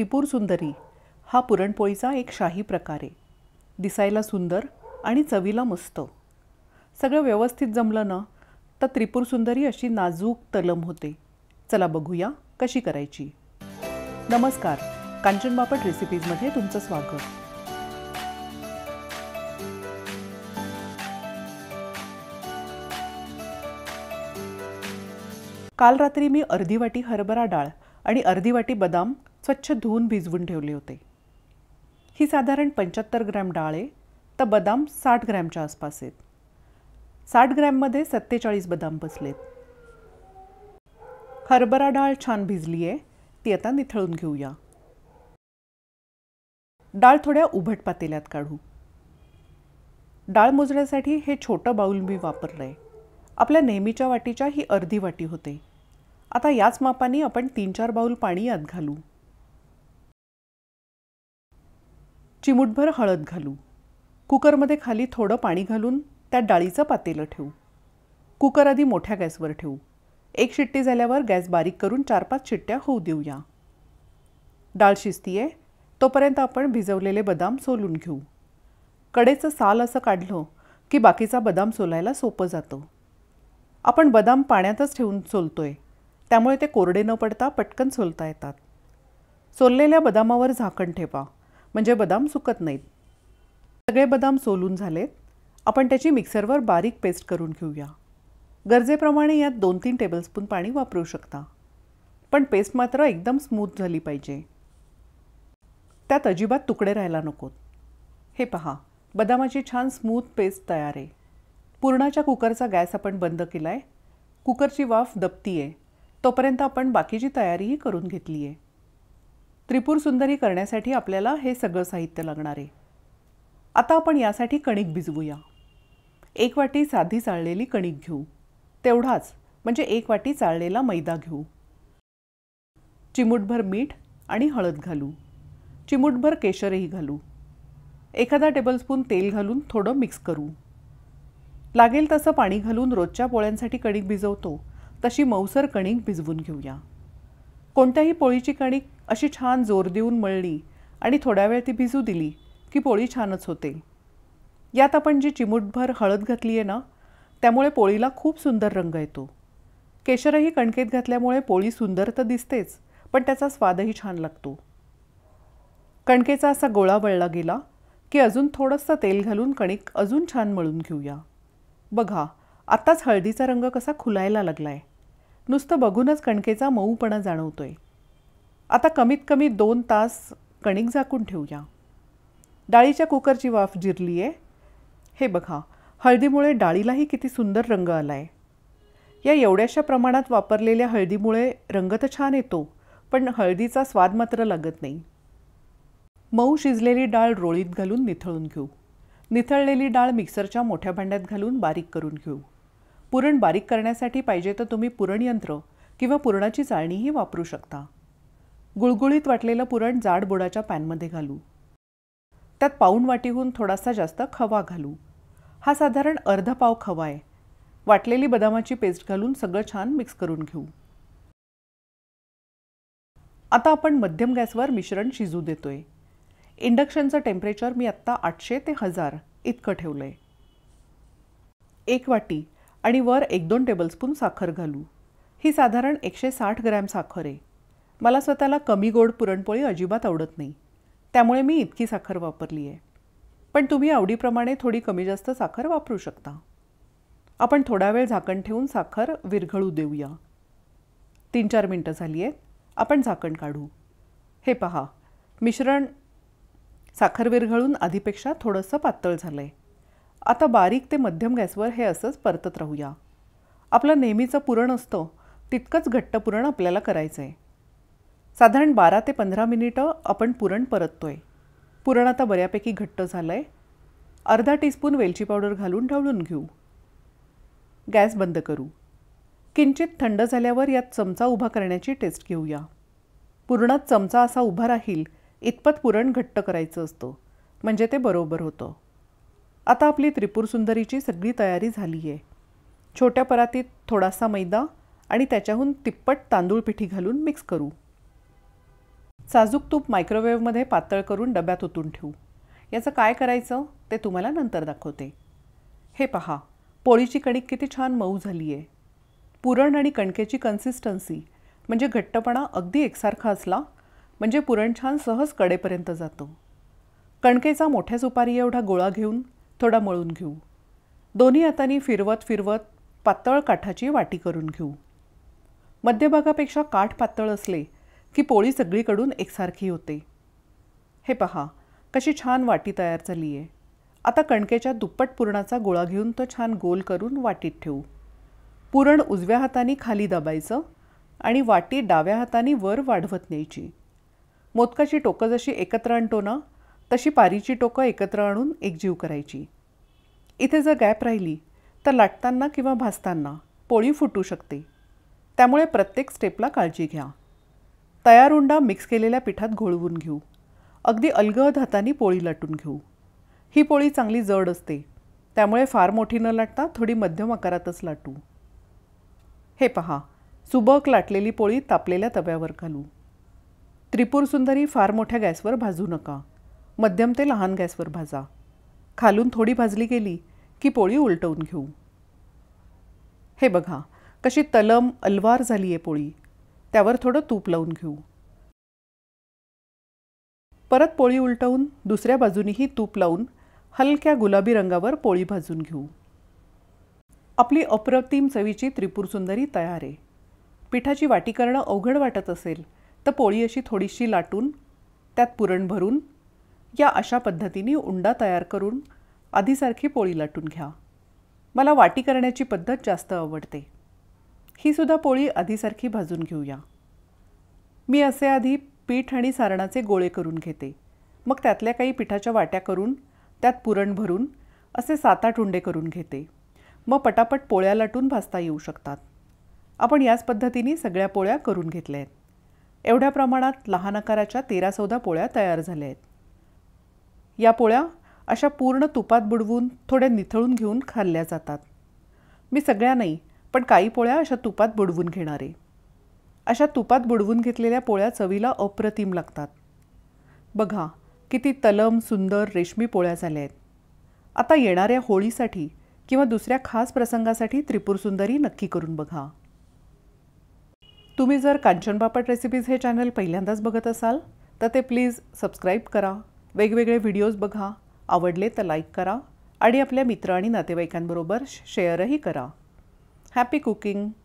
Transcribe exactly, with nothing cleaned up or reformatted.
त्रिपुर सुंदरी हा पुरणपोळीचा एक शाही प्रकार आहे. दिसायला सुंदर आणि चवीला मस्त. सगळं व्यवस्थित जमलं ना तर त्रिपुर सुंदरी अशी नाजूक तलम होते. चला बघूया कशी करायची. नमस्कार, कांचन बापट रेसिपीजमध्ये तुमचं स्वागत. काल रात्री मी अर्धी वाटी हरभरा डाळ आणि अर्धी वाटी बदाम स्वच्छ धुवून भिजवून ठेवले होते. ही साधारण पंच्याहत्तर ग्रॅम डाळ आहे, तर बदाम साठ ग्रॅमच्या आसपास आहेत. साठ ग्रॅममध्ये सत्तेचाळीस बदाम बसलेत. हरभरा डाळ छान भिजली आहे, ती आता निथळून घेऊया. डाळ थोड्या उभट पातेल्यात काढू. डाळ मोजण्यासाठी हे छोटं बाउल मी वापरलं आहे. आपल्या नेहमीच्या वाटीच्या ही अर्धी वाटी होते. आता याच मापाने आपण तीन चार बाउल पाणी यात घालू. चिमूटभर हळद घालू. कुकरमध्ये खाली थोडं पाणी घालून त्यात डाळीचं पातेलं ठेवू. कुकर आधी मोठ्या गॅसवर ठेवू. एक शिट्टी झाल्यावर गॅस बारीक करून चार पाच शिट्ट्या होऊ देऊया. डाळ शिजतीये तोपर्यंत आपण भिजवलेले बदाम सोलून घेऊ. कडेचं साल असं काढलं की बाकीचा बदाम सोलायला सोपं जातं. आपण बदाम पाण्यातच ठेवून सोलतोय, त्यामुळे ते कोरडे न पडता पटकन सोलता येतात. सोललेल्या बदामावर झाकण ठेवा, म्हणजे बदाम सुकत नाहीत. सगळे बदाम सोलून झालेत. आपण त्याची मिक्सरवर बारीक पेस्ट करून घेऊया. गरजेप्रमाणे यात दोन तीन टेबलस्पून पाणी वापरू शकता, पण पेस्ट मात्र एकदम स्मूथ झाली पाहिजे. त्यात अजिबात तुकडे राहायला नकोत. हे पहा, बदामाची छान स्मूथ पेस्ट तयार आहे. पुरणाच्या कुकरचा गॅस आपण बंद केला आहे. कुकरची वाफ दबती आहे तोपर्यंत आपण बाकीची तयारीही करून घेतली आहे. त्रिपुर सुंदरी करण्यासाठी आपल्याला हे सगळं साहित्य लागणार आहे. आता आपण यासाठी कणिक भिजवूया. एक वाटी साधी चाळलेली कणिक घेऊ. तेवढाच म्हणजे एक वाटी चाळलेला मैदा घेऊ. चिमूटभर मीठ आणि हळद घालू. चिमूटभर केशरही घालू. एखादा टेबलस्पून तेल घालून थोडं मिक्स करू. लागेल तसं पाणी घालून रोजच्या पोळ्यांसाठी कणिक भिजवतो तशी मऊसर कणिक भिजवून घेऊया. कोणत्याही पोळीची कणिक अशी छान जोर देऊन मळली आणि थोड्या वेळ ती भिजू दिली की पोळी छानच होते. यात आपण जी चिमूटभर हळद घातली आहे ना, त्यामुळे पोळीला खूप सुंदर रंग येतो. केशरही कणकेत घातल्यामुळे पोळी सुंदर तर दिसतेच, पण त्याचा स्वादही छान लागतो. कणकेचा असा गोळा वळला गेला की अजून थोडंसं तेल घालून कणिक अजून छान मळून घेऊया. बघा, आत्ताच हळदीचा रंग कसा खुलायला लागलाय. नुसतं बघूनच कणकेचा मऊपणा जाणवतोय. आता कमीत कमी दोन तास कणिक झाकून ठेवूया. डाळीच्या कुकरची वाफ जिरली आहे. हे बघा, हळदीमुळे डाळीलाही किती सुंदर रंग आलाय. या एवढ्याशा प्रमाणात वापरलेल्या हळदीमुळे रंग तर छान येतो, पण हळदीचा स्वाद मात्र लागत नाही. मऊ शिजलेली डाळ रोळीत घालून निथळून घेऊ. निथळलेली डाळ मिक्सरच्या मोठ्या भांड्यात घालून बारीक करून घेऊ. पुरण बारीक करण्यासाठी पाहिजे तर तुम्ही पुरणयंत्र किंवा पुरणाची चाळणीही वापरू शकता. गुळगुळीत वाटलेलं पुरण जाड बुडाच्या पॅनमध्ये घालू. त्यात पाऊण वाटीहून थोडासा जास्त खवा घालू. हा साधारण अर्धा पाव खवा आहे. वाटलेली बदामाची पेस्ट घालून सगळं छान मिक्स करून घेऊ. आता आपण मध्यम गॅसवर मिश्रण शिजू देतोय. इंडक्शनचं टेम्परेचर मी आत्ता आठशे ते हजार इतकं ठेवलं आहे. एक वाटी आणि वर एक दोन टेबलस्पून साखर घालू. ही साधारण एकशे साठ ग्रॅम साखर आहे. मला स्वतःला कमी गोड पुरणपोळी अजिबात आवडत नाही, त्यामुळे मी इतकी साखर वापरली आहे. पण तुम्ही आवडीप्रमाणे थोडी कमी जास्त साखर वापरू शकता. आपण थोडा वेळ झाकण ठेवून साखर विरघळू देऊया. तीन चार मिनटं झाली आहेत. आपण झाकण काढू. हे पहा, मिश्रण साखर विरघळून आधीपेक्षा थोडंसं पातळ झालं आहे. आता बारीक ते मध्यम गॅसवर हे असंच परतत राहूया. आपलं नेहमीचं पुरण असतं तितकंच घट्ट पुरण आपल्याला करायचं आहे. साधारण बारा ते पंधरा मिनिटं आपण पुरण परततोय. पुरण आता बऱ्यापैकी घट्ट झालं आहे. अर्धा टीस्पून वेलची पावडर घालून ढवळून घेऊ. गॅस बंद करू. किंचित थंड झाल्यावर यात चमचा उभा करण्याची टेस्ट घेऊया. पुरणात चमचा असा उभा राहील इतपत पुरण घट्ट करायचं असतं, म्हणजे ते बरोबर होतं. आता आपली त्रिपुर सुंदरीची सगळी तयारी झाली आहे. छोट्या परातीत थोडासा मैदा आणि त्याच्याहून तिप्पट तांदूळ पिठी घालून मिक्स करू. साजूक तूप मायक्रोवेव्हमध्ये पातळ करून डब्यात ओतून ठेवू. याचं काय करायचं ते तुम्हाला नंतर दाखवते. हे पहा, पोळीची कणिक किती छान मऊ झाली आहे. पुरण आणि कणकेची कन्सिस्टन्सी म्हणजे घट्टपणा अगदी एकसारखा असला म्हणजे पुरण छान सहज कडेपर्यंत जातं. कणकेचा मोठ्या सुपारी एवढा गोळा घेऊन थोडा मळून घेऊ. दोन्ही हातांनी फिरवत फिरवत पातळ काठाची वाटी करून घेऊ. मध्यभागापेक्षा काठ पातळ असले की पोळी सगळीकडून एकसारखी होते. हे पहा, कशी छान वाटी तयार झाली आहे. आता कणकेच्या दुप्पट पुरणाचा गोळा घेऊन तो छान गोल करून वाटीत ठेवू. पुरण उजव्या हाताने खाली दाबायचं आणि वाटी डाव्या हाताने वर वाढवत न्यायची. मोदकाची टोकं जशी एकत्र आणतो ना, तशी पारीची टोकं एकत्र आणून एकजीव करायची. इथे जर गॅप राहिली तर लाटताना किंवा भाजताना पोळी फुटू शकते. त्यामुळे प्रत्येक स्टेपला काळजी घ्या. तयार उंडा मिक्स केलेल्या पिठात घोळवून घेऊ. अगदी अलगद हाताने पोळी लाटून घेऊ. ही पोळी चांगली जड असते, त्यामुळे फार मोठी न लाटता थोडी मध्यम आकारातच लाटू. हे पहा, सुबक लाटलेली पोळी तापलेल्या तव्यावर घालू. त्रिपुर सुंदरी फार मोठ्या गॅसवर भाजू नका. मध्यम ते लहान गॅसवर भाजा. खालून थोडी भाजली गेली की पोळी उलटवून घेऊ. हे बघा, कशी तलम अलवार झाली आहे पोळी. त्यावर थोडं तूप लावून घेऊ. परत पोळी उलटवून दुसऱ्या बाजूनीही तूप लावून हलक्या गुलाबी रंगावर पोळी भाजून घेऊ. आपली अप्रतिम चवीची त्रिपुर सुंदरी तयार आहे. पिठाची वाटी करणं अवघड वाटत असेल तर पोळी अशी थोडीशी लाटून त्यात पुरण भरून या अशा पद्धतीने उंडा तयार करून आधीसारखी पोळी लाटून घ्या. मला वाटी करण्याची पद्धत जास्त आवडते. ही सुद्धा पोळी आधीसारखी भाजून घेऊया. मी असे आधी पीठ आणि सारणाचे गोळे करून घेते. मग त्यातल्या काही पिठाच्या वाट्या करून त्यात पुरण भरून असे सात आठ उंडे करून घेते. मग पटापट पोळ्या लाटून भाजता येऊ शकतात. आपण याच पद्धतीने सगळ्या पोळ्या करून घेतल्या आहेत. एवढ्या प्रमाणात लहान आकाराच्या तेरा चौदा पोळ्या तयार झाल्या आहेत. या पोळ्या अशा पूर्ण तुपात बुडवून थोड्या निथळून घेऊन खाल्ल्या जातात. मी सगळ्या नाही, पण काही पोळ्या अशा तुपात बुडवून घेणार आहे. अशा तुपात बुडवून घेतलेल्या पोळ्या चवीला अप्रतिम लागतात. बघा, किती तलम सुंदर रेशमी पोळ्या झाल्या आहेत. आता येणाऱ्या होळीसाठी किंवा दुसऱ्या खास प्रसंगासाठी त्रिपुर सुंदरी नक्की करून बघा. तुम्ही जर कांचन पापड रेसिपीज हे चॅनल पहिल्यांदाच बघत असाल तर ते प्लीज सबस्क्राईब करा. वेगवेगळे व्हिडिओज बघा. आवडले तर लाईक करा आणि आपल्या मित्र आणि नातेवाईकांबरोबर शेअरही करा. Happy cooking.